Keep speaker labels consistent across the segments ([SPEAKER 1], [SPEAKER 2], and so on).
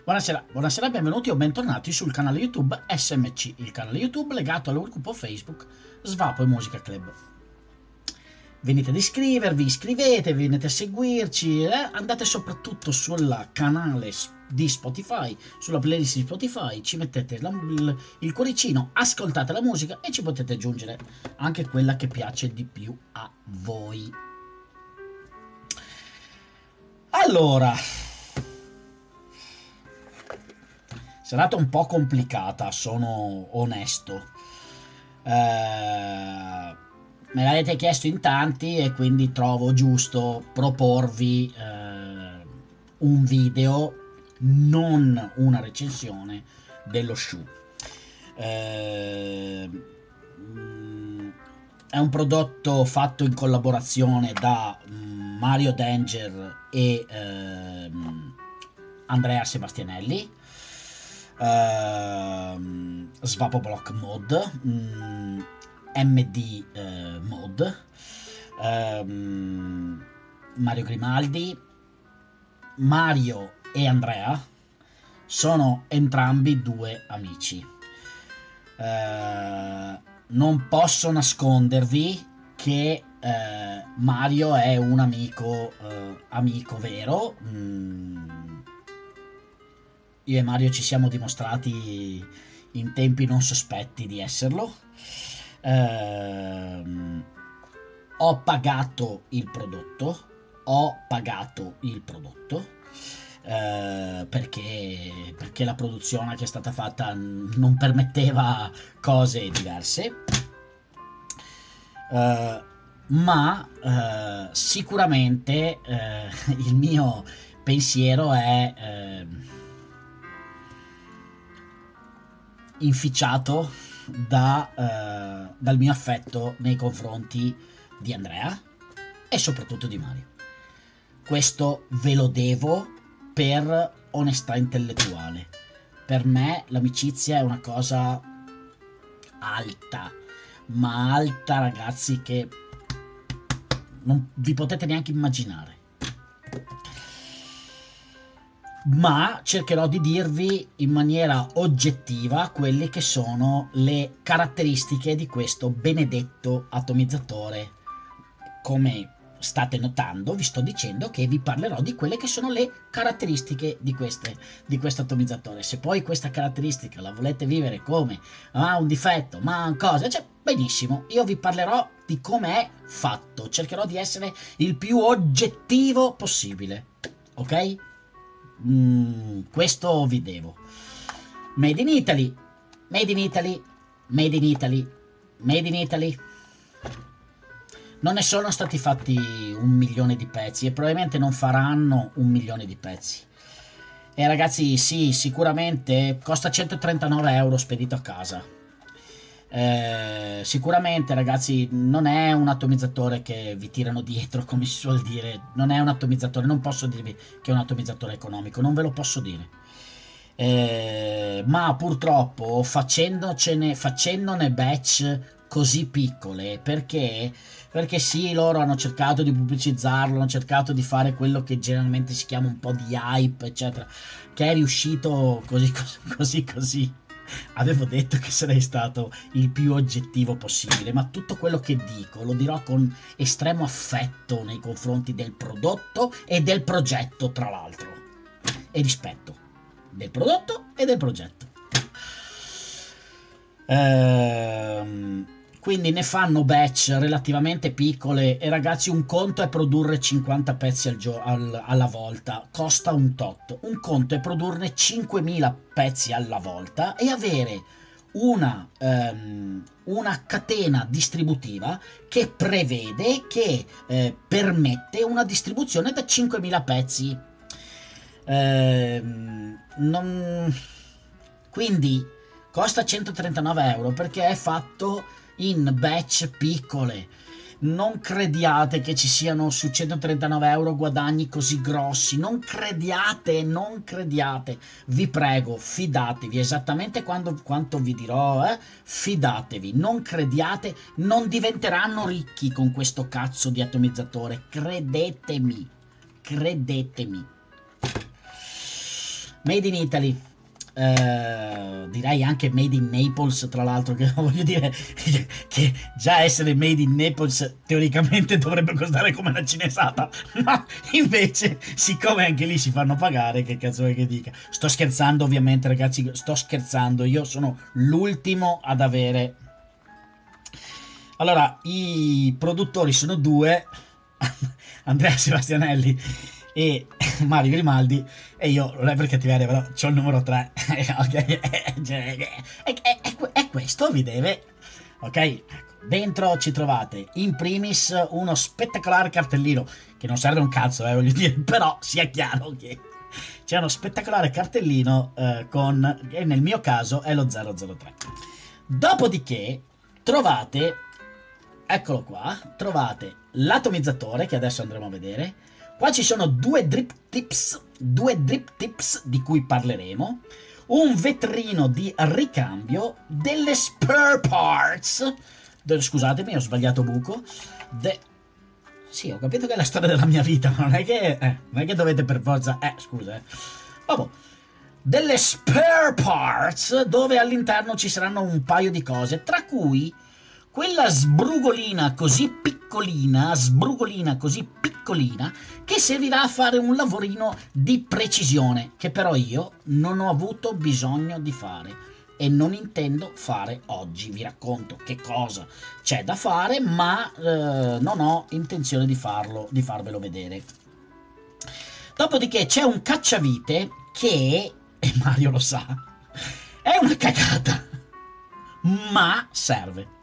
[SPEAKER 1] Buonasera, buonasera, benvenuti o bentornati sul canale YouTube SMC, il canale YouTube legato al gruppo Facebook Svapo e Musica Club. Venite ad iscrivervi, iscrivetevi, venite a seguirci, andate soprattutto sul canale di Spotify, sulla playlist di Spotify, ci mettete il cuoricino, ascoltate la musica e ci potete aggiungere anche quella che piace di più a voi. Allora, serata un po' complicata, sono onesto. Me l'avete chiesto in tanti e quindi trovo giusto proporvi un video, non una recensione dello show. È un prodotto fatto in collaborazione da Mario Danger e Andrea Sebastianelli. Svapo Block Mod, MD Mod, Mario Grimaldi. Mario e Andrea sono entrambi due amici. Non posso nascondervi che Mario è un amico vero. Io e Mario ci siamo dimostrati in tempi non sospetti di esserlo. Ho pagato il prodotto, perché la produzione che è stata fatta non permetteva cose diverse. Ma sicuramente il mio pensiero è inficiato dal mio affetto nei confronti di Andrea e soprattutto di Mario. Questo ve lo devo per onestà intellettuale. Per me l'amicizia è una cosa alta, ma alta, ragazzi, che non vi potete neanche immaginare. Ma cercherò di dirvi in maniera oggettiva quelle che sono le caratteristiche di questo benedetto atomizzatore. Come state notando, vi sto dicendo che vi parlerò di quelle che sono le caratteristiche di questo atomizzatore. Se poi questa caratteristica la volete vivere come un difetto, ma una cosa, cioè, benissimo, io vi parlerò di come è fatto, cercherò di essere il più oggettivo possibile, ok? Questo vi devo. Made in Italy, made in Italy, made in Italy, made in Italy. Non ne sono stati fatti 1 milione di pezzi e probabilmente non faranno 1 milione di pezzi. E ragazzi, sì, sicuramente costa 139 euro spedito a casa. Sicuramente, ragazzi, non è un atomizzatore che vi tirano dietro, come si suol dire. Non è un atomizzatore, non posso dirvi che è un atomizzatore economico, non ve lo posso dire. Ma purtroppo facendone batch così piccole, perché sì, loro hanno cercato di pubblicizzarlo, hanno cercato di fare quello che generalmente si chiama un po' di hype, eccetera, che è riuscito così. Avevo detto che sarei stato il più oggettivo possibile, ma tutto quello che dico lo dirò con estremo affetto nei confronti del prodotto e del progetto, tra l'altro, e rispetto del prodotto e del progetto. Quindi ne fanno batch relativamente piccole e, ragazzi, un conto è produrre 50 pezzi alla volta, costa un tot. Un conto è produrne 5000 pezzi alla volta e avere una catena distributiva che prevede, che permette una distribuzione da 5000 pezzi. Quindi costa 139 euro perché è fatto in batch piccole. Non crediate che ci siano su 139 euro guadagni così grossi, non crediate, vi prego, fidatevi, esattamente quanto vi dirò, fidatevi, non crediate, non diventeranno ricchi con questo cazzo di atomizzatore, credetemi. Made in Italy. Direi anche made in Naples, tra l'altro, che voglio dire che già essere made in Naples teoricamente dovrebbe costare come una cinesata, ma invece siccome anche lì si fanno pagare, che cazzo è che dica. Sto scherzando, ovviamente, ragazzi, sto scherzando, io sono l'ultimo ad avere. Allora, i produttori sono due, Andrea Sebastianelli e Mario Grimaldi, e io non è per cattiveria, però c'ho il numero 3. Ok, e questo vi deve, ok. Dentro ci trovate in primis uno spettacolare cartellino che non serve un cazzo, voglio dire, però sia chiaro che c'è uno spettacolare cartellino e nel mio caso è lo 003. Dopodiché trovate, eccolo qua, trovate l'atomizzatore che adesso andremo a vedere. Qua ci sono due drip tips di cui parleremo, un vetrino di ricambio, delle spare parts, scusatemi, ho sbagliato buco, sì, ho capito che è la storia della mia vita, ma non è che dovete per forza, scusa, vabbè, delle spare parts dove all'interno ci saranno un paio di cose, tra cui quella sbrugolina così piccolina, che servirà a fare un lavorino di precisione, che però io non ho avuto bisogno di fare e non intendo fare oggi. Vi racconto che cosa c'è da fare, ma non ho intenzione di farvelo vedere. Dopodiché c'è un cacciavite che, e Mario lo sa, è una cagata, ma serve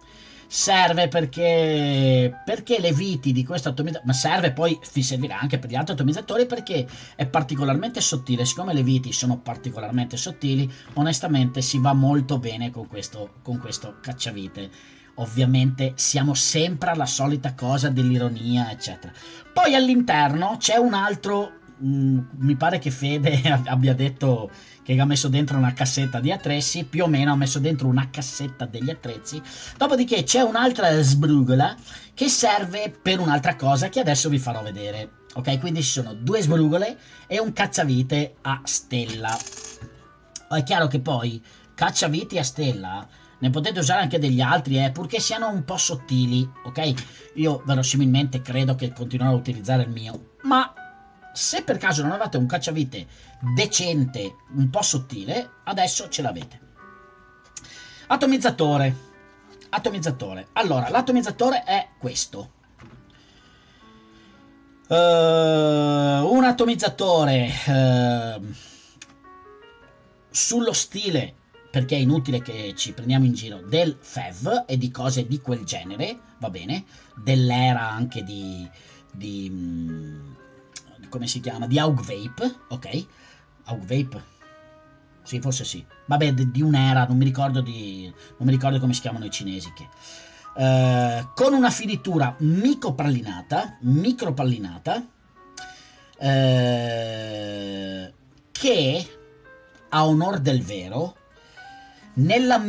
[SPEAKER 1] perché le viti di questo atomizzatore, ma serve, poi vi servirà anche per gli altri atomizzatori perché è particolarmente sottile. Siccome le viti sono particolarmente sottili, onestamente si va molto bene con questo cacciavite. Ovviamente siamo sempre alla solita cosa dell'ironia, eccetera. Poi all'interno c'è un altro, mi pare che Fede abbia detto che ha messo dentro una cassetta di attrezzi, più o meno ha messo dentro una cassetta degli attrezzi. Dopodiché c'è un'altra sbrugola che serve per un'altra cosa che adesso vi farò vedere. Ok, quindi ci sono due sbrugole e un cacciavite a stella. È chiaro che poi cacciaviti a stella ne potete usare anche degli altri, purché siano un po' sottili, ok? Io verosimilmente credo che continuerò a utilizzare il mio, ma se per caso non avete un cacciavite decente, un po' sottile, adesso ce l'avete. Atomizzatore. Allora, l'atomizzatore è questo. Un atomizzatore sullo stile, perché è inutile che ci prendiamo in giro, del FEV e di cose di quel genere, va bene? Dell'era anche di come si chiama? Di Aug Vape, ok? Aug Vape? Sì, forse sì. Vabbè, di un'era, non mi ricordo come si chiamano i cinesi, che con una finitura micropallinata, che a onor del vero, nel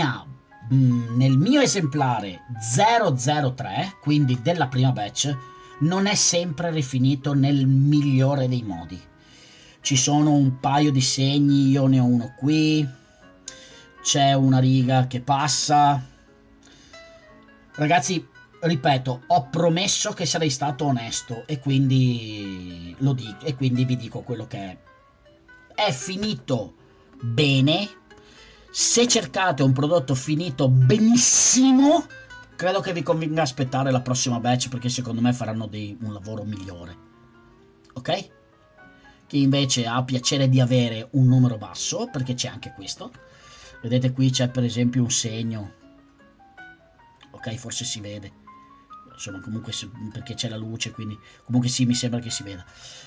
[SPEAKER 1] mio esemplare 003, quindi della prima batch, non è sempre rifinito nel migliore dei modi. Ci sono un paio di segni, io ne ho uno qui, c'è una riga che passa. Ragazzi, ripeto, ho promesso che sarei stato onesto e quindi lo dico, e quindi vi dico quello che è. È finito bene. Se cercate un prodotto finito benissimo, credo che vi convenga aspettare la prossima batch, perché secondo me faranno un lavoro migliore. Ok? Chi invece ha piacere di avere un numero basso, perché c'è anche questo. Vedete qui c'è per esempio un segno. Ok, forse si vede. Insomma, comunque perché c'è la luce, quindi comunque sì, mi sembra che si veda.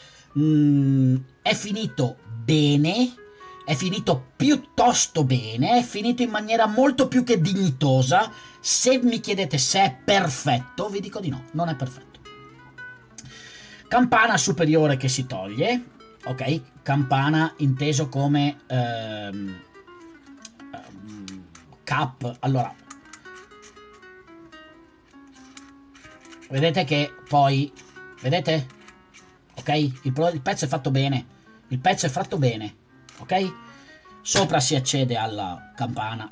[SPEAKER 1] È finito bene. È finito piuttosto bene, è finito in maniera molto più che dignitosa. Se mi chiedete se è perfetto, vi dico di no, non è perfetto. Campana superiore che si toglie, ok? Campana inteso come cap. Allora, vedete che poi, vedete? Ok? Il pezzo è fatto bene, ok? Sopra si accede alla campana,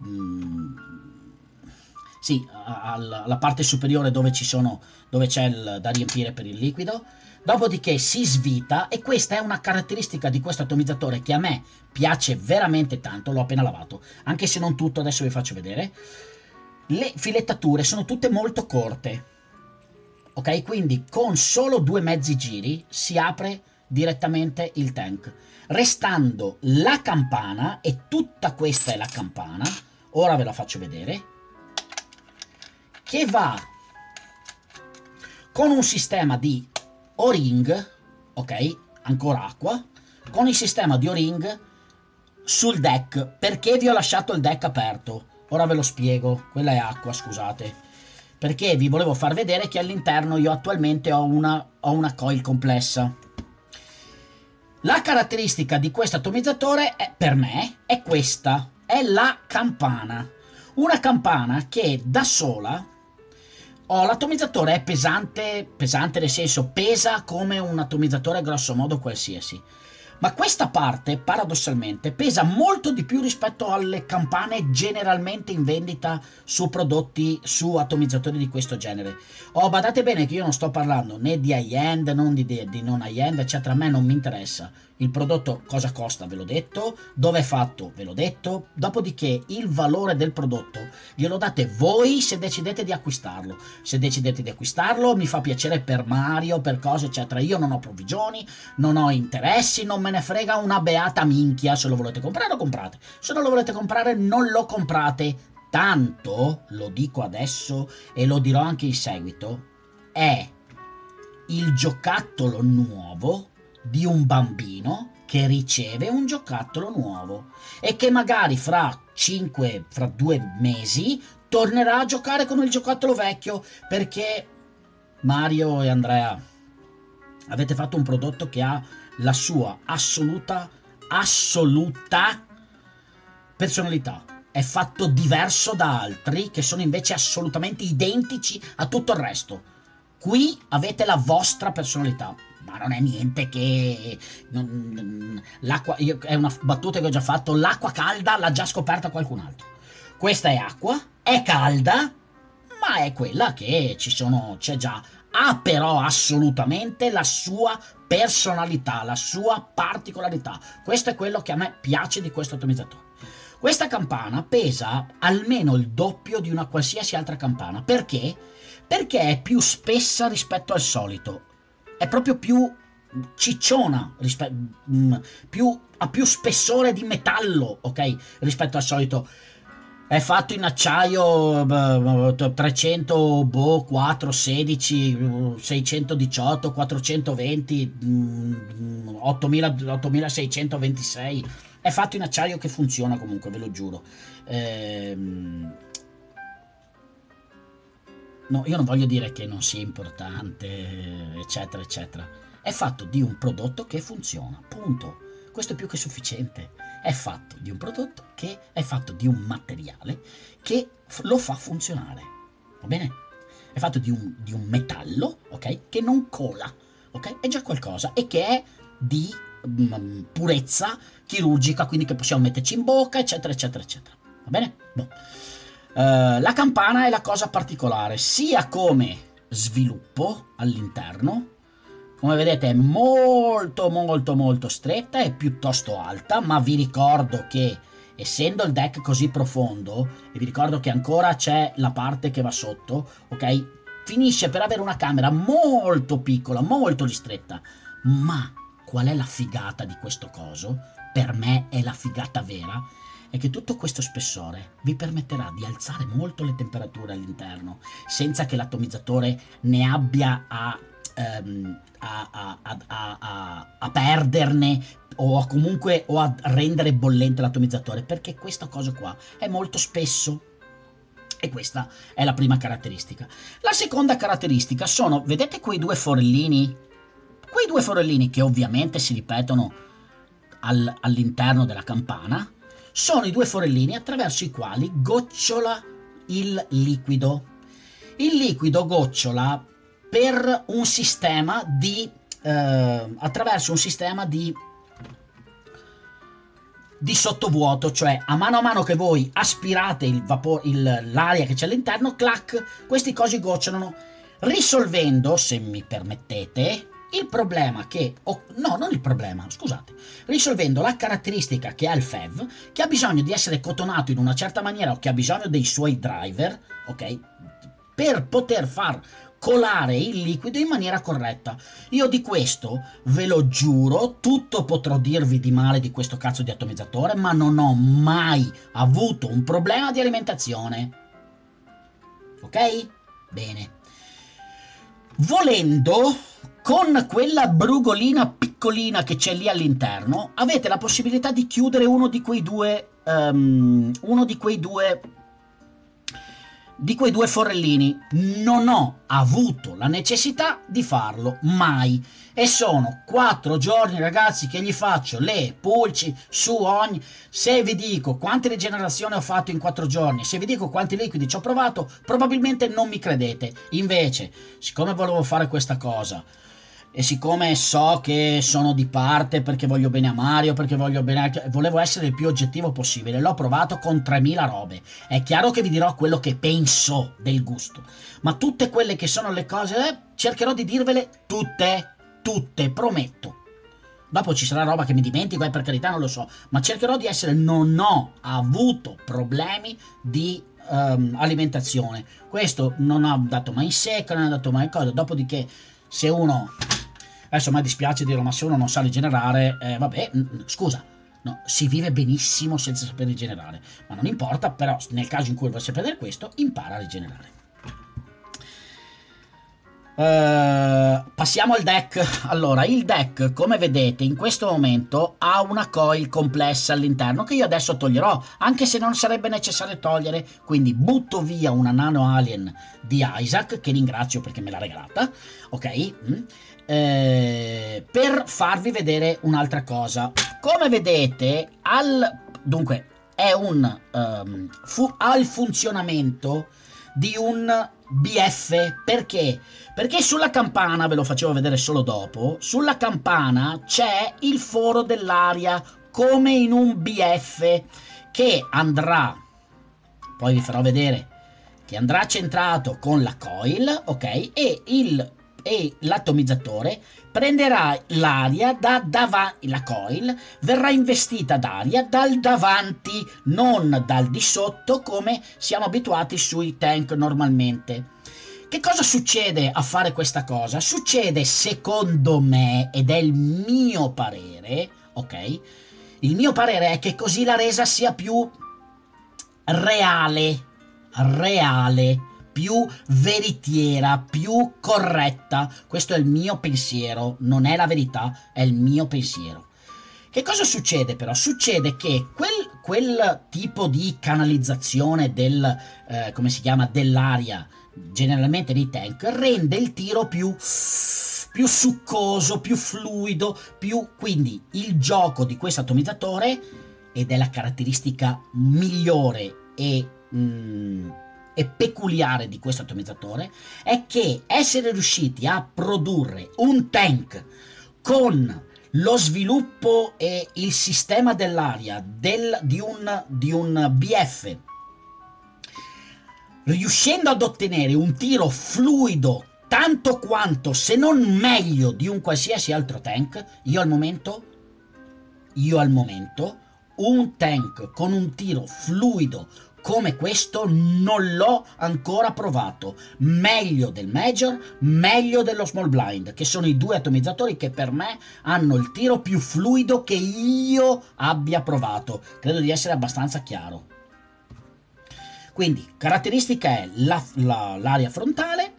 [SPEAKER 1] sì, alla parte superiore dove c'è da riempire per il liquido. Dopodiché si svita, e questa è una caratteristica di questo atomizzatore che a me piace veramente tanto. L'ho appena lavato, anche se non tutto, adesso vi faccio vedere. Le filettature sono tutte molto corte, ok? Quindi con solo 2 mezzi giri si apre direttamente il tank, restando la campana, e tutta questa è la campana, ora ve la faccio vedere, che va con un sistema di O-ring, ok? Ancora acqua, con il sistema di O-ring sul deck. Perché vi ho lasciato il deck aperto? Ora ve lo spiego. Quella è acqua, scusate. Perché vi volevo far vedere che all'interno io attualmente ho una coil complessa. La caratteristica di questo atomizzatore, per me, è questa. È la campana. Una campana che da sola... l'atomizzatore è pesante nel senso pesa come un atomizzatore grosso modo qualsiasi, ma questa parte paradossalmente pesa molto di più rispetto alle campane generalmente in vendita su prodotti, su atomizzatori di questo genere. Badate bene che io non sto parlando né di high-end, non di non high-end, eccetera. A me non mi interessa il prodotto, cosa costa, ve l'ho detto, dove è fatto, ve l'ho detto. Dopodiché il valore del prodotto glielo date voi se decidete di acquistarlo. Se decidete di acquistarlo, mi fa piacere per Mario, per cose, eccetera. Io non ho provvigioni, non ho interessi, non me ne frega una beata minchia. Se lo volete comprare, lo comprate. Se non lo volete comprare, non lo comprate. Tanto, lo dico adesso e lo dirò anche in seguito, è il giocattolo nuovo di un bambino che riceve un giocattolo nuovo e che magari fra 2 mesi tornerà a giocare con il giocattolo vecchio, perché Mario e Andrea avete fatto un prodotto che ha la sua assoluta personalità. È fatto diverso da altri che sono invece assolutamente identici a tutto il resto. Qui avete la vostra personalità, ma non è niente che... l'acqua, è una battuta che ho già fatto, l'acqua calda l'ha già scoperta qualcun altro. Questa è acqua, è calda, ma è quella che c'è già. Ha però assolutamente la sua personalità, la sua particolarità. Questo è quello che a me piace di questo atomizzatore. Questa campana pesa almeno il doppio di una qualsiasi altra campana. Perché? Perché è più spessa rispetto al solito. È proprio più cicciona, ha più spessore di metallo, ok? Rispetto al solito. È fatto in acciaio 300, 416, 618, 420, 8626. È fatto in acciaio che funziona comunque, ve lo giuro. No, io non voglio dire che non sia importante, eccetera, eccetera. È fatto di un prodotto che funziona, punto. Questo è più che sufficiente. È fatto di un prodotto che è fatto di un materiale che lo fa funzionare. Va bene? È fatto di un metallo, ok? Che non cola, ok? È già qualcosa, e che è di purezza chirurgica, quindi che possiamo metterci in bocca, eccetera, eccetera, eccetera. Va bene? Boh. La campana è la cosa particolare, sia come sviluppo all'interno. Come vedete è molto molto molto stretta e piuttosto alta, ma vi ricordo che essendo il deck così profondo, e vi ricordo che ancora c'è la parte che va sotto, ok? Finisce per avere una camera molto piccola, molto ristretta. Ma qual è la figata di questo coso? Per me è la figata vera. È che tutto questo spessore vi permetterà di alzare molto le temperature all'interno, senza che l'atomizzatore ne abbia a perderne o a rendere bollente l'atomizzatore, perché questo coso qua è molto spesso. E questa è la prima caratteristica. La seconda caratteristica sono, vedete quei due forellini? Quei due forellini che ovviamente si ripetono all'interno della campana, sono i due forellini attraverso i quali gocciola il liquido. Il liquido gocciola per un sistema di attraverso un sistema di di sottovuoto, cioè a mano che voi aspirate l'aria che c'è all'interno, clac, questi cosi gocciolano, risolvendo, se mi permettete, il problema che... no, non il problema, scusate. Risolvendo la caratteristica che ha il FEV, che ha bisogno di essere cotonato in una certa maniera o che ha bisogno dei suoi driver, ok? Per poter far colare il liquido in maniera corretta. Io di questo, ve lo giuro, tutto potrò dirvi di male di questo cazzo di atomizzatore, ma non ho mai avuto un problema di alimentazione. Ok? Bene. Volendo, con quella brugolina piccolina che c'è lì all'interno, avete la possibilità di chiudere uno di quei due forellini. Non ho avuto la necessità di farlo mai, e sono 4 giorni, ragazzi, che gli faccio le pulci su ogni... Se vi dico quante rigenerazioni ho fatto in 4 giorni, se vi dico quanti liquidi ci ho provato, probabilmente non mi credete. Invece, siccome volevo fare questa cosa e siccome so che sono di parte perché voglio bene a Mario, perché volevo essere il più oggettivo possibile, l'ho provato con 3000 robe. È chiaro che vi dirò quello che penso del gusto, ma tutte quelle che sono le cose cercherò di dirvele tutte, prometto. Dopo ci sarà roba che mi dimentico, per carità, non lo so, ma cercherò di essere... Non ho avuto problemi di alimentazione. Questo non ha dato mai secca, non ha dato mai cosa. Dopodiché, se uno... Adesso mi dispiace dirlo, ma se uno non sa rigenerare, vabbè, scusa, no, si vive benissimo senza saper rigenerare, ma non importa, però nel caso in cui volesse prendere questo, impara a rigenerare. Passiamo al deck. Allora, il deck, come vedete, in questo momento ha una coil complessa all'interno che io adesso toglierò, anche se non sarebbe necessario togliere, quindi butto via una Nano Alien di Isaac, che ringrazio perché me l'ha regalata, ok? Per farvi vedere un'altra cosa. Come vedete, dunque è ha il funzionamento di un BF. Perché? Perché sulla campana, ve lo facevo vedere solo dopo, sulla campana c'è il foro dell'aria come in un BF, che andrà, poi vi farò vedere, che andrà centrato con la coil, ok? E l'atomizzatore prenderà l'aria da davanti, la coil verrà investita d'aria dal davanti, non dal di sotto come siamo abituati sui tank normalmente. Che cosa succede a fare questa cosa? Succede, secondo me, ed è il mio parere, ok? Il mio parere è che così la resa sia più reale, più veritiera, più corretta. Questo è il mio pensiero, non è la verità, è il mio pensiero. Che cosa succede però? Succede che quel tipo di canalizzazione come si chiama, dell'aria, generalmente nei tank, rende il tiro più succoso, più fluido, quindi il gioco di questo atomizzatore, ed è la caratteristica migliore e peculiare di questo atomizzatore, è che essere riusciti a produrre un tank con lo sviluppo e il sistema dell'aria di un BF, riuscendo ad ottenere un tiro fluido tanto quanto, se non meglio, di un qualsiasi altro tank, io al momento un tank con un tiro fluido come questo non l'ho ancora provato. Meglio del Major, meglio dello Small Blind, che sono i due atomizzatori che per me hanno il tiro più fluido che io abbia provato. Credo di essere abbastanza chiaro. Quindi, caratteristica è l'aria frontale,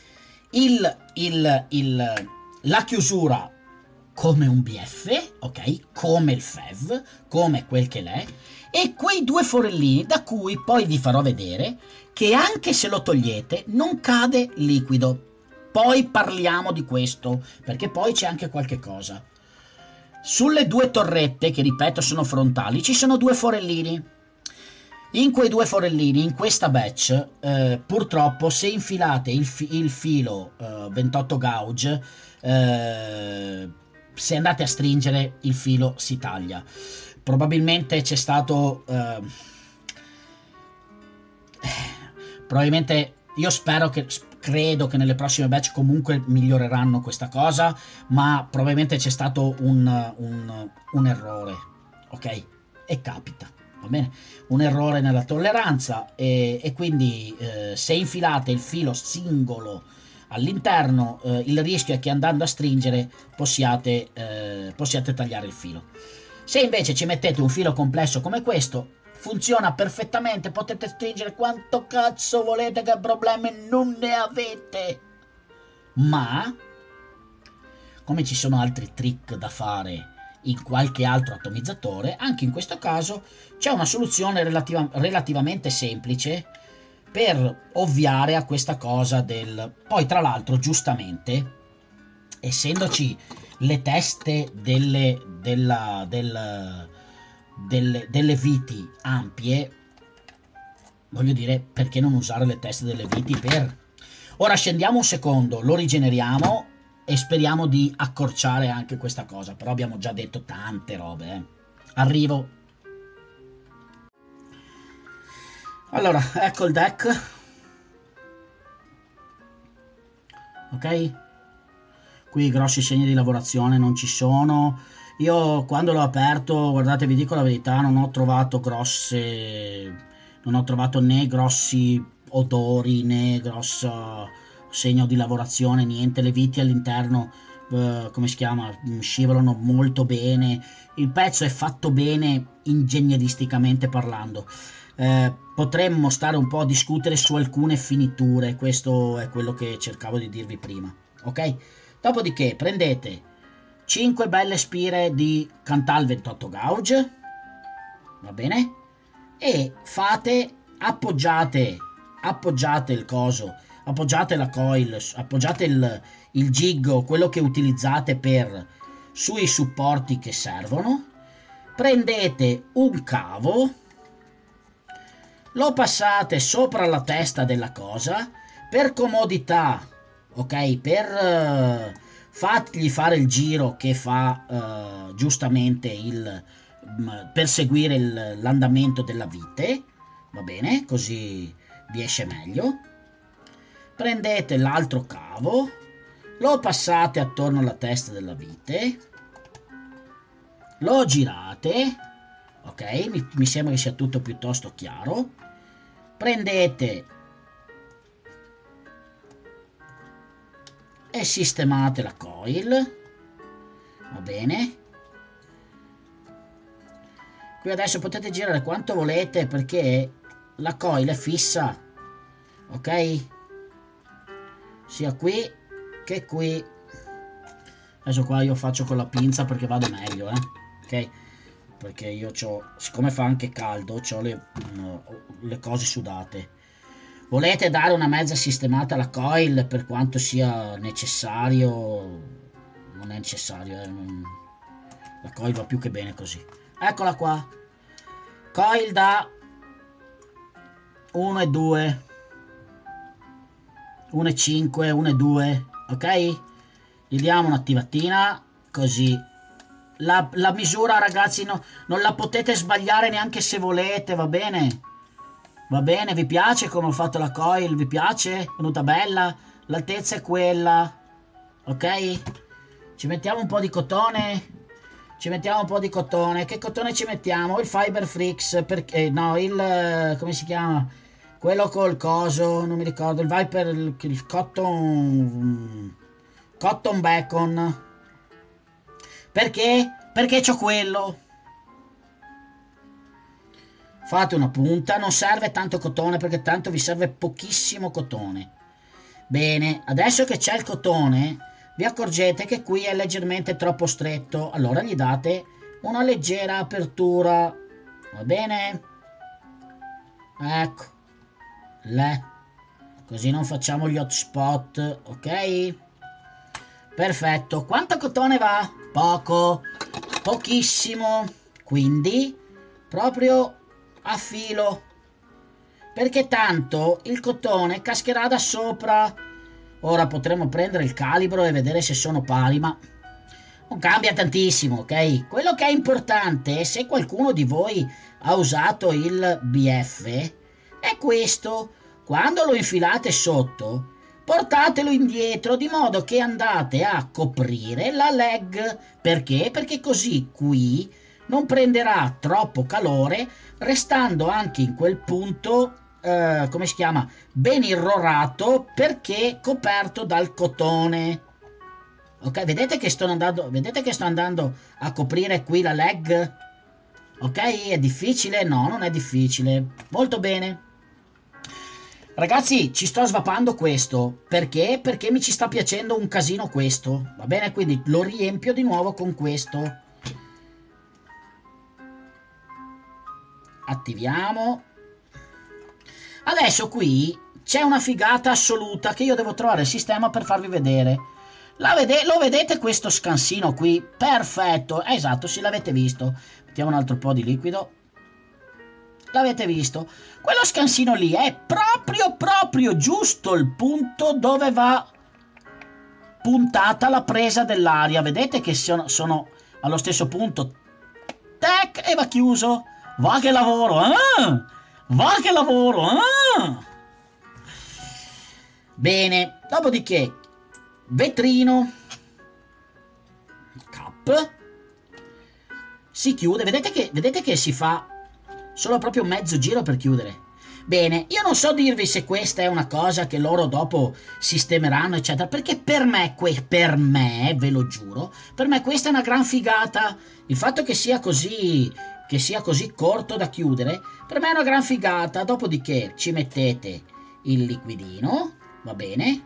[SPEAKER 1] la chiusura come un BF, ok? Come il FEV, come quel che l'è, e quei due forellini da cui poi vi farò vedere che anche se lo togliete non cade liquido. Poi parliamo di questo, perché poi c'è anche qualche cosa. Sulle due torrette, che ripeto sono frontali, ci sono due forellini. In quei due forellini, in questa batch, purtroppo se infilate il filo 28 gauge, se andate a stringere il filo si taglia. probabilmente c'è stato probabilmente, io credo che nelle prossime batch comunque miglioreranno questa cosa, ma probabilmente c'è stato un errore, ok? E capita, va bene? Un errore nella tolleranza, e quindi se infilate il filo singolo all'interno, il rischio è che andando a stringere possiate tagliare il filo. Se invece ci mettete un filo complesso come questo, funziona perfettamente, potete stringere quanto cazzo volete, che problemi non ne avete. Ma, come ci sono altri trick da fare in qualche altro atomizzatore, anche in questo caso c'è una soluzione relativamente semplice per ovviare a questa cosa del... Poi tra l'altro, giustamente, essendoci le teste delle viti ampie, voglio dire, perché non usare le teste delle viti per... Ora scendiamo un secondo, lo rigeneriamo e speriamo di accorciare anche questa cosa, però abbiamo già detto tante robe, Arrivo. Allora, ecco il deck. Ok? Qui grossi segni di lavorazione non ci sono. Io quando l'ho aperto, guardate, vi dico la verità, non ho trovato né grossi odori né grosso segno di lavorazione, niente. Le viti all'interno, come si chiama, scivolano molto bene. Il pezzo è fatto bene ingegneristicamente parlando. Potremmo stare un po' a discutere su alcune finiture, questo è quello che cercavo di dirvi prima, ok? Dopodiché prendete 5 belle spire di Cantal 28 gauge, va bene? E appoggiate il coso, appoggiate la coil, appoggiate il jig o quello che utilizzate sui supporti che servono. Prendete un cavo, lo passate sopra la testa della cosa per comodità, ok? Per fargli fare il giro che fa giustamente per seguire l'andamento della vite, va bene? Così vi esce meglio. Prendete l'altro cavo, lo passate attorno alla testa della vite, lo girate, ok? Mi sembra che sia tutto piuttosto chiaro. Prendete e sistemate la coil, va bene? Qui adesso potete girare quanto volete perché la coil è fissa, ok? Sia qui che qui. Adesso qua io faccio con la pinza perché vado meglio, ok? Perché io siccome fa anche caldo, ho le cose sudate. Volete dare una mezza sistemata alla coil per quanto sia necessario? Non è necessario, la coil va più che bene così. Eccola qua. Coil da 1 e 2, 1 e 5, 1 e 2, ok? Gli diamo un'attivatina così. La misura, ragazzi, non la potete sbagliare neanche se volete, va bene? Va bene, vi piace come ho fatto la coil? Vi piace? È venuta bella? L'altezza è quella, ok? Ci mettiamo un po' di cotone. Che cotone ci mettiamo? Il Fiber Freaks, perché no, come si chiama? Quello col coso, non mi ricordo, il Viper, il Cotton Bacon. Perché? Perché c'ho quello. Fate una punta, non serve tanto cotone perché tanto vi serve pochissimo cotone. Bene, adesso che c'è il cotone, vi accorgete che qui è leggermente troppo stretto, allora gli date una leggera apertura, va bene? Ecco, così non facciamo gli hotspot, ok? Perfetto, quanto cotone va? Poco, pochissimo, quindi proprio a filo, perché tanto il cotone cascherà da sopra. Ora potremo prendere il calibro e vedere se sono pari, ma Non cambia tantissimo, ok? Quello che è importante, se qualcuno di voi ha usato il BF, è questo. Quando lo infilate sotto, portatelo indietro di modo che andate a coprire la leg. Perché? Perché così qui non prenderà troppo calore, restando anche in quel punto, come si chiama, ben irrorato, perché coperto dal cotone. Ok, vedete che sto andando a coprire qui la leg? Ok, è difficile? No, non è difficile. Molto bene. Ragazzi, ci sto svapando questo. Perché? Perché mi ci sta piacendo un casino questo. Va bene? Quindi lo riempio di nuovo con questo. Attiviamo. Adesso qui c'è una figata assoluta che io devo trovare il sistema per farvi vedere. Lo vedete questo scansino qui? Perfetto, esatto, sì, l'avete visto. Mettiamo un altro po' di liquido. L'avete visto? Quello scansino lì è proprio giusto il punto dove va puntata la presa dell'aria. Vedete che sono allo stesso punto. Tac, e va chiuso. Va che lavoro, eh? Va che lavoro, eh? Bene, dopodiché vetrino, cap, si chiude. Vedete che si fa solo proprio mezzo giro per chiudere. Bene, io non so dirvi se questa è una cosa che loro dopo sistemeranno, eccetera, perché per me, ve lo giuro, per me questa è una gran figata. Il fatto che sia così corto da chiudere, per me è una gran figata. Dopodiché ci mettete il liquidino, va bene?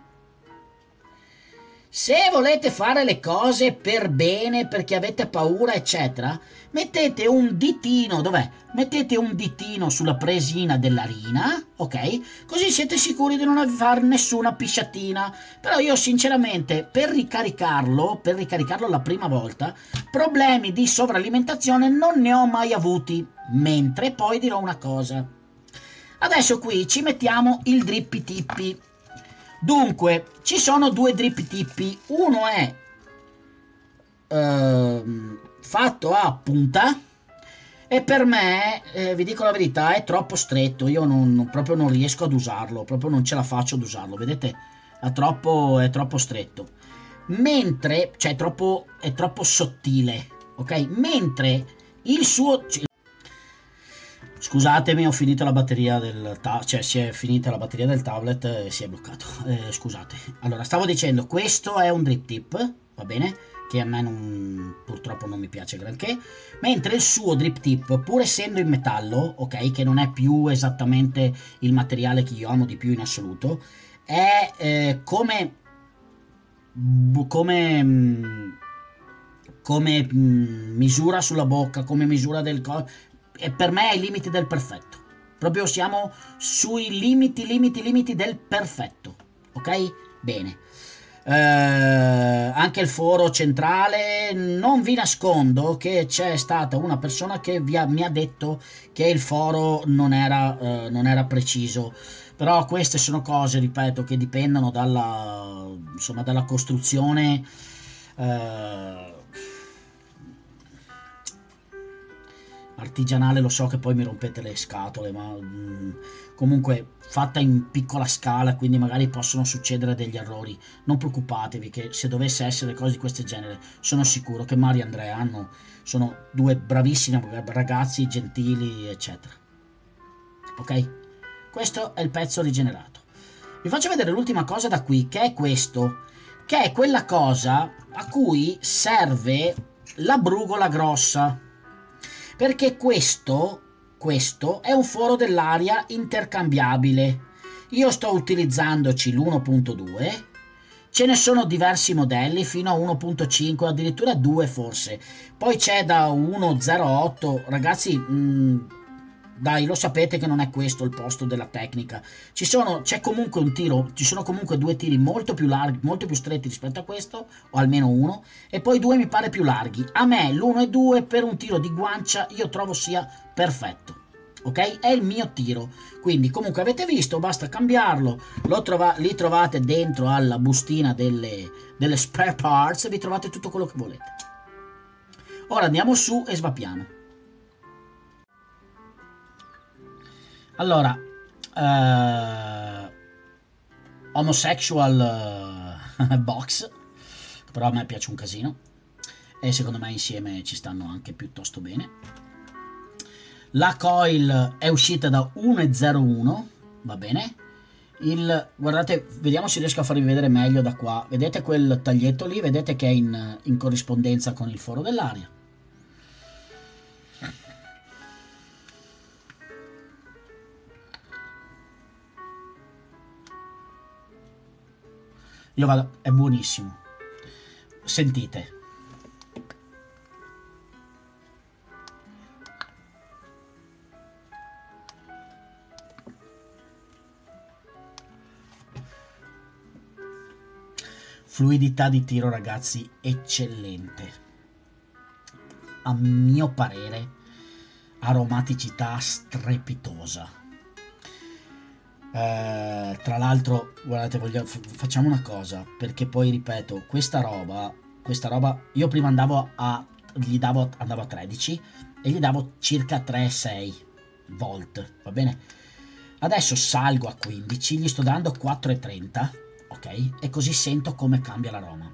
[SPEAKER 1] Se volete fare le cose per bene, perché avete paura, eccetera, mettete un ditino, dov'è? Mettete un ditino sulla presina dell'arina, ok? Così siete sicuri di non fare nessuna pisciatina. Però io sinceramente, per ricaricarlo la prima volta, problemi di sovralimentazione non ne ho mai avuti. Mentre poi dirò una cosa. Adesso qui ci mettiamo il drippy tippi. Dunque, ci sono due drip tippi. Uno è fatto a punta e per me, vi dico la verità, è troppo stretto. Io proprio non riesco ad usarlo, proprio non ce la faccio ad usarlo. Vedete? È troppo stretto. Mentre, cioè è troppo sottile, ok? Mentre il suo... Scusatemi, ho finito la batteria si è finita la batteria del tablet e si è bloccato. Scusate. Allora, stavo dicendo, questo è un drip tip, va bene? Che a me purtroppo non mi piace granché. Mentre il suo drip tip, pur essendo in metallo, ok? Che non è più esattamente il materiale che io amo di più in assoluto, è come misura sulla bocca, come misura del corpo. E per me è ai limiti del perfetto. Proprio siamo sui limiti del perfetto. Ok? Bene. Anche il foro centrale, non vi nascondo che c'è stata una persona che mi ha detto che il foro non era preciso. Però queste sono cose, ripeto, che dipendono dalla costruzione artigianale. Lo so che poi mi rompete le scatole, ma comunque fatta in piccola scala, quindi magari possono succedere degli errori. Non preoccupatevi che se dovesse essere cose di questo genere, sono sicuro che Mario e Andrea sono due bravissimi ragazzi, gentili, eccetera. Ok? Questo è il pezzo rigenerato. Vi faccio vedere l'ultima cosa da qui, che è questo, che è quella cosa a cui serve la brugola grossa. Perché questo è un foro dell'aria intercambiabile. Io sto utilizzandoci l'1.2, ce ne sono diversi modelli fino a 1.5, addirittura 2 forse. Poi c'è da 1.08, ragazzi, dai, lo sapete che non è questo il posto della tecnica. C'è comunque un tiro, ci sono comunque due tiri molto più larghi, molto più stretti rispetto a questo, o almeno uno, e poi due mi pare più larghi. A me l'1.2 per un tiro di guancia io trovo sia perfetto. Ok? È il mio tiro. Quindi comunque avete visto, basta cambiarlo. Li trovate dentro alla bustina delle spare parts e vi trovate tutto quello che volete. Ora andiamo su e svappiamo. Allora, homosexual box, però a me piace un casino e secondo me insieme ci stanno anche piuttosto bene. La coil è uscita da 1.01, va bene. Guardate, vediamo se riesco a farvi vedere meglio da qua. Vedete quel taglietto lì? Vedete che è in corrispondenza con il foro dell'aria. Io vado, è buonissimo. Sentite. Fluidità di tiro, ragazzi, eccellente. A mio parere, aromaticità strepitosa. Tra l'altro, guardate, facciamo una cosa, perché poi ripeto, questa roba, io prima andavo a 13 e gli davo circa 3,6 volt, va bene? Adesso salgo a 15, gli sto dando 4,30, ok? E così sento come cambia l'aroma.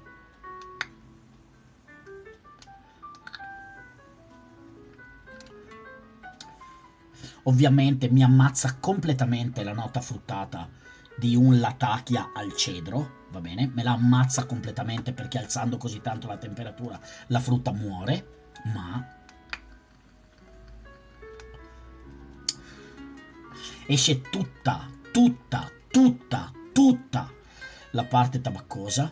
[SPEAKER 1] Ovviamente mi ammazza completamente la nota fruttata di un Latakia al cedro, va bene? Me la ammazza completamente perché alzando così tanto la temperatura la frutta muore, ma esce tutta la parte tabaccosa.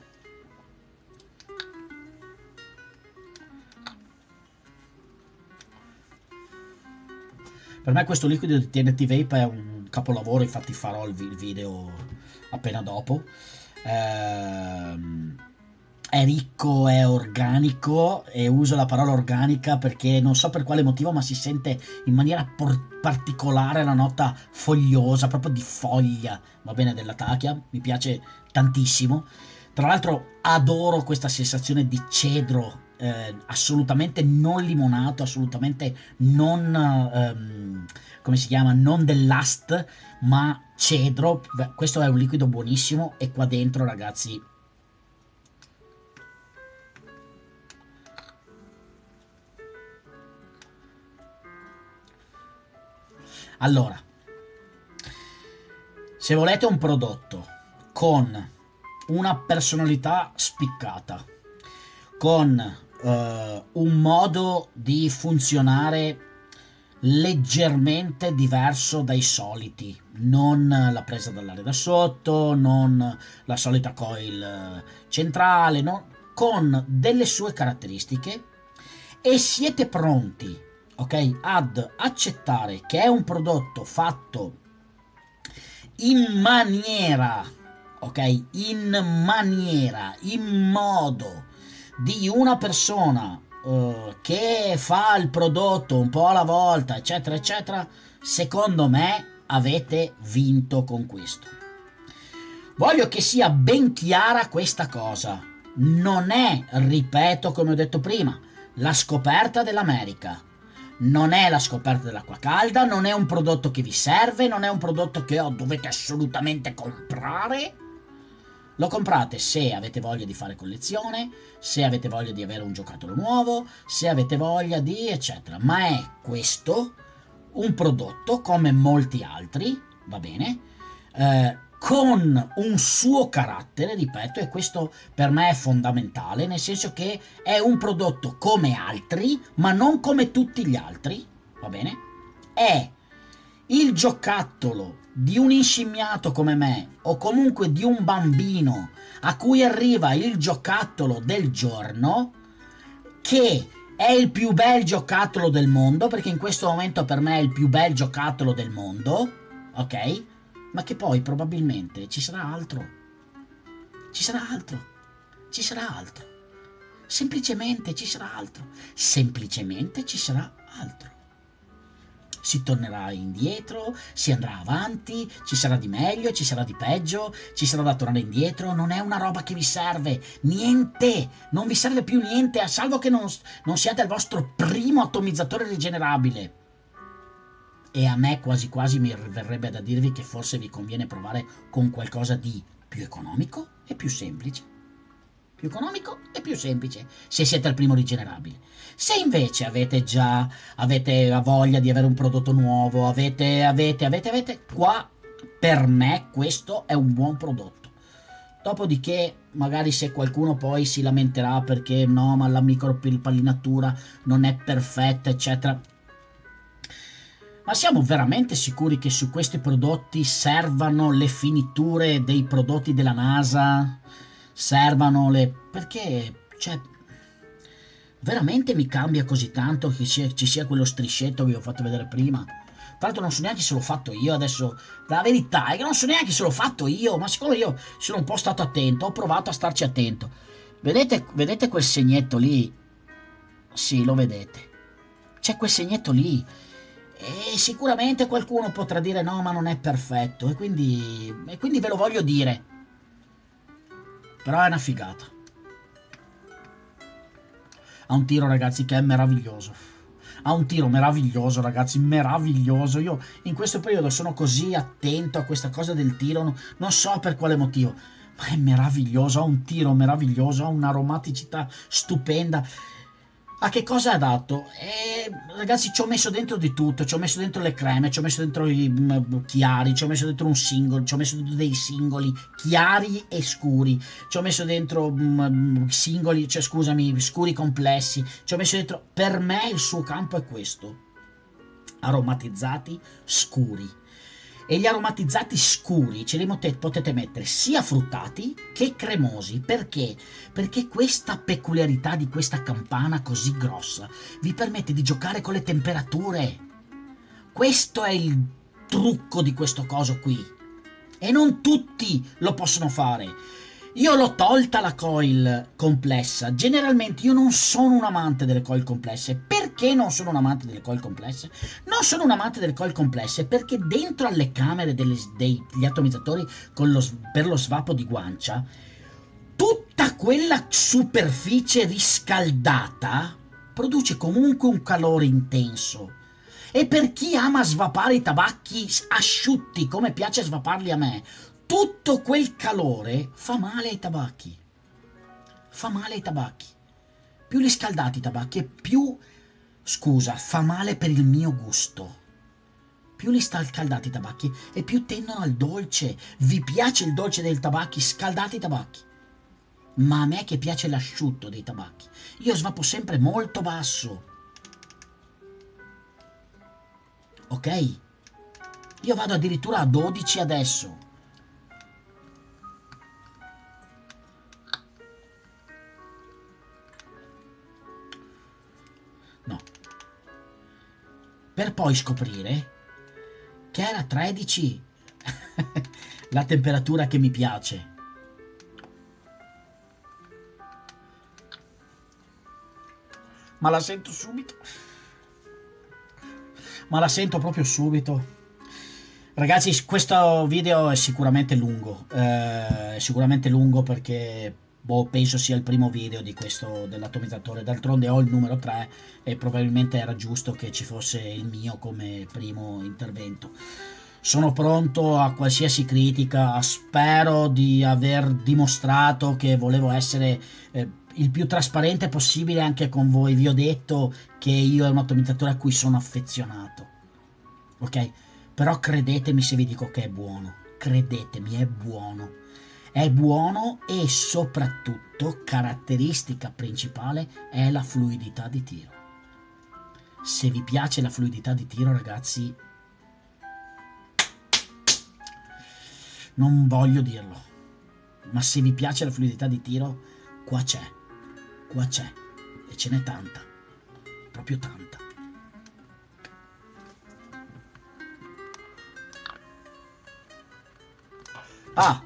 [SPEAKER 1] Per me questo liquido di TNT Vape è un capolavoro, infatti farò il video appena dopo. È ricco, è organico, e uso la parola organica perché non so per quale motivo, ma si sente in maniera particolare la nota fogliosa, proprio di foglia, va bene, della Latakia, mi piace tantissimo. Tra l'altro adoro questa sensazione di cedro, assolutamente non limonato, assolutamente non, come si chiama, non dell'ast, ma cedro. Beh, questo è un liquido buonissimo e qua dentro, ragazzi, allora, se volete un prodotto con una personalità spiccata, con un modo di funzionare leggermente diverso dai soliti, non la presa dall'aria da sotto, non la solita coil centrale, no? Con delle sue caratteristiche, e siete pronti, ok, ad accettare che è un prodotto fatto in maniera, ok, in modo di una persona che fa il prodotto un po' alla volta, eccetera, eccetera, secondo me avete vinto con questo. Voglio che sia ben chiara questa cosa. Non è, ripeto come ho detto prima, la scoperta dell'America. Non è la scoperta dell'acqua calda, non è un prodotto che vi serve, non è un prodotto che dovete assolutamente comprare. Lo comprate se avete voglia di fare collezione, se avete voglia di avere un giocattolo nuovo, se avete voglia di eccetera. Ma è questo un prodotto come molti altri, va bene, con un suo carattere, ripeto, e questo per me è fondamentale, nel senso che è un prodotto come altri, ma non come tutti gli altri, va bene? È il giocattolo di un inscimmiato come me, o comunque di un bambino a cui arriva il giocattolo del giorno, che è il più bel giocattolo del mondo, perché in questo momento per me è il più bel giocattolo del mondo, ok? Ma che poi probabilmente ci sarà altro, ci sarà altro, ci sarà altro, semplicemente ci sarà altro, semplicemente ci sarà altro. si tornerà indietro, si andrà avanti, ci sarà di meglio, ci sarà di peggio, ci sarà da tornare indietro. Non è una roba che vi serve, niente, non vi serve più niente, a salvo che non siate il vostro primo atomizzatore rigenerabile. E a me quasi quasi mi verrebbe da dirvi che forse vi conviene provare con qualcosa di più economico e più semplice. Più economico e più semplice, se siete al primo rigenerabile. Se invece avete la voglia di avere un prodotto nuovo, qua per me questo è un buon prodotto. Dopodiché, magari se qualcuno poi si lamenterà perché no, ma la micropallinatura non è perfetta, eccetera. Ma siamo veramente sicuri che su questi prodotti servano le finiture dei prodotti della NASA? Servano le... Perché, cioè, veramente mi cambia così tanto che ci sia quello striscetto che vi ho fatto vedere prima? Tra l'altro non so neanche se l'ho fatto io adesso. La verità è che non so neanche se l'ho fatto io, ma siccome io sono un po' stato attento, ho provato a starci attento. Vedete quel segnetto lì? Sì, lo vedete. C'è quel segnetto lì. E sicuramente qualcuno potrà dire no, ma non è perfetto. E quindi ve lo voglio dire. Però è una figata. Ha un tiro, ragazzi, che è meraviglioso. Ha un tiro meraviglioso, ragazzi, meraviglioso. Io in questo periodo sono così attento a questa cosa del tiro, non so per quale motivo, ma è meraviglioso, ha un tiro meraviglioso, ha un'aromaticità stupenda. A che cosa è adatto? Ragazzi, ci ho messo dentro di tutto, ci ho messo dentro le creme, ci ho messo dentro i chiari, ci ho messo dentro un singolo, ci ho messo dentro dei singoli chiari e scuri, ci ho messo dentro singoli, cioè scusami, scuri complessi, ci ho messo dentro... Per me il suo campo è questo, aromatizzati scuri. E gli aromatizzati scuri ce li potete mettere sia fruttati che cremosi. Perché? Perché questa peculiarità di questa campana così grossa vi permette di giocare con le temperature. Questo è il trucco di questo coso qui. E non tutti lo possono fare. Io l'ho tolta la coil complessa. Generalmente io non sono un amante delle coil complesse. Perché non sono un amante delle coil complesse? Non sono un amante delle coil complesse perché dentro alle camere degli atomizzatori per lo svapo di guancia, tutta quella superficie riscaldata produce comunque un calore intenso. E per chi ama svapare i tabacchi asciutti come piace svaparli a me, tutto quel calore fa male ai tabacchi. Fa male ai tabacchi. Più li scaldate i tabacchi e più... Scusa, fa male per il mio gusto. Più li scaldate i tabacchi e più tendono al dolce. Vi piace il dolce dei tabacchi? Scaldate i tabacchi. Ma a me che piace l'asciutto dei tabacchi, io svapo sempre molto basso. Ok? Io vado addirittura a 12 adesso. No. Per poi scoprire che era 13 la temperatura che mi piace. Ma la sento subito. Ma la sento proprio subito. Ragazzi, questo video è sicuramente lungo. È sicuramente lungo perché penso sia il primo video di questo dell'atomizzatore. D'altronde ho il numero 3 e probabilmente era giusto che ci fosse il mio come primo intervento. Sono pronto a qualsiasi critica, spero di aver dimostrato che volevo essere il più trasparente possibile anche con voi. Vi ho detto che io è un atomizzatore a cui sono affezionato, ok? Però credetemi se vi dico che è buono, credetemi, è buono. È buono e soprattutto caratteristica principale è la fluidità di tiro. Se vi piace la fluidità di tiro, ragazzi, non voglio dirlo, ma se vi piace la fluidità di tiro, qua c'è, e ce n'è tanta, proprio tanta. Ah!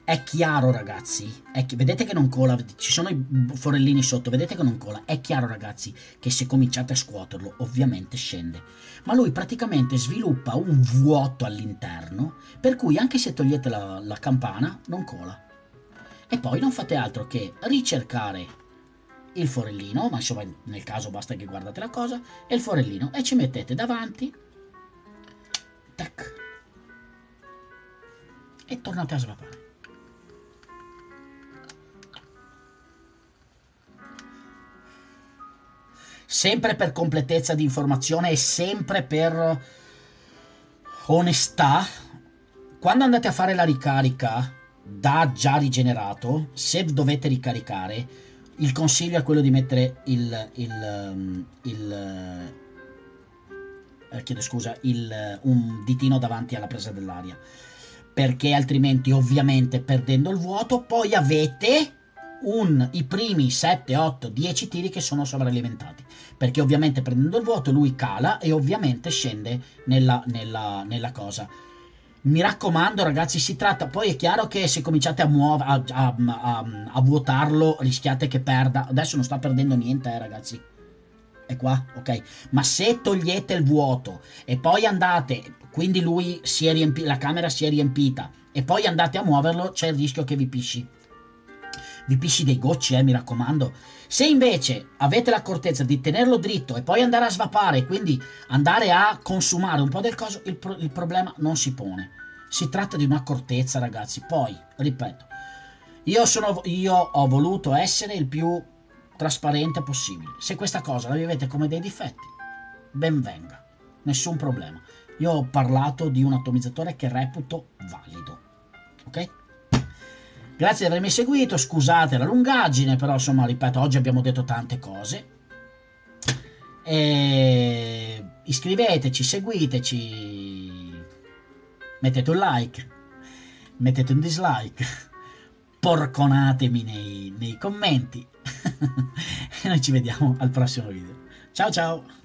[SPEAKER 1] È chiaro ragazzi, vedete che non cola, ci sono i forellini sotto, vedete che non cola, è chiaro ragazzi che se cominciate a scuoterlo ovviamente scende, ma lui praticamente sviluppa un vuoto all'interno, per cui anche se togliete la campana non cola. E poi non fate altro che ricercare il forellino, ma insomma nel caso basta che guardate la cosa, e il forellino, e ci mettete davanti, tac, e tornate a svapare. Sempre per completezza di informazione e sempre per onestà, quando andate a fare la ricarica da già rigenerato, se dovete ricaricare, il consiglio è quello di mettere chiedo scusa, un ditino davanti alla presa dell'aria, perché altrimenti ovviamente perdendo il vuoto poi avete i primi 7, 8, 10 tiri che sono sovralimentati, perché ovviamente prendendo il vuoto lui cala e ovviamente scende nella cosa. Mi raccomando ragazzi, si tratta, poi è chiaro che se cominciate a vuotarlo rischiate che perda, adesso non sta perdendo niente ragazzi, è qua, ok, ma se togliete il vuoto e poi andate, quindi lui si è riempito, la camera si è riempita e poi andate a muoverlo, c'è il rischio che vi pisci dei gocci, mi raccomando. Se invece avete l'accortezza di tenerlo dritto e poi andare a svapare, quindi andare a consumare un po' del coso, il problema non si pone. Si tratta di un'accortezza, ragazzi. Poi, ripeto, io ho voluto essere il più trasparente possibile. Se questa cosa la vivete come dei difetti, ben venga, nessun problema. Io ho parlato di un atomizzatore che reputo valido, ok? Grazie di avermi seguito, scusate la lungaggine, però insomma, ripeto, oggi abbiamo detto tante cose. E iscriveteci, seguiteci, mettete un like, mettete un dislike, porconatemi nei commenti. E noi ci vediamo al prossimo video. Ciao ciao!